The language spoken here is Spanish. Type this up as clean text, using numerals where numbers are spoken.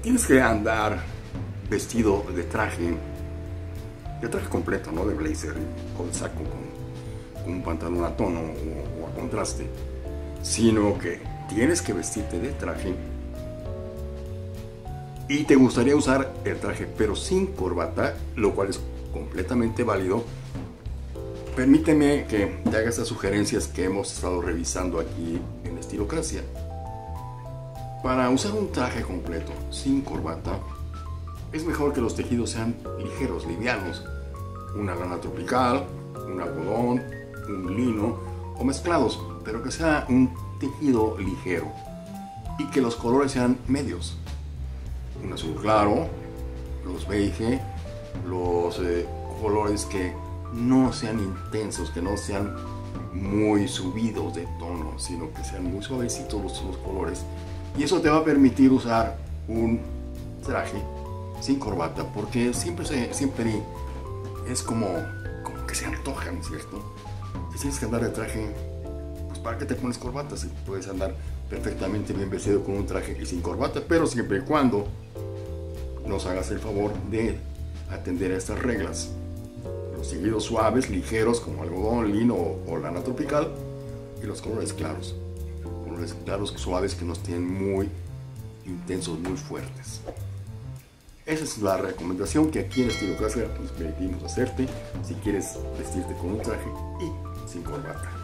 tienes que andar vestido de traje completo, no de blazer, con saco, con un pantalón a tono o a contraste, sino que tienes que vestirte de traje y te gustaría usar el traje pero sin corbata, lo cual es completamente válido. Permíteme que te haga estas sugerencias que hemos estado revisando aquí en Estilocracia. Para usar un traje completo sin corbata, es mejor que los tejidos sean ligeros, livianos. Una lana tropical, un algodón, un lino o mezclados, pero que sea un tejido ligero y que los colores sean medios. Un azul claro, los beige, los colores que no sean intensos, que no sean muy subidos de tono, sino que sean muy suavecitos los colores. Y eso te va a permitir usar un traje sin corbata, porque siempre es como que se antojan, ¿cierto? Si tienes que andar de traje, pues ¿para qué te pones corbata? Si puedes andar perfectamente bien vestido con un traje y sin corbata, pero siempre y cuando nos hagas el favor de atender a estas reglas. Los tejidos suaves, ligeros, como algodón, lino o lana tropical, y los colores claros suaves que nos tienen muy intensos, muy fuertes. Esa es la recomendación que aquí en Estilocracia nos permitimos hacerte si quieres vestirte con un traje y sin corbata.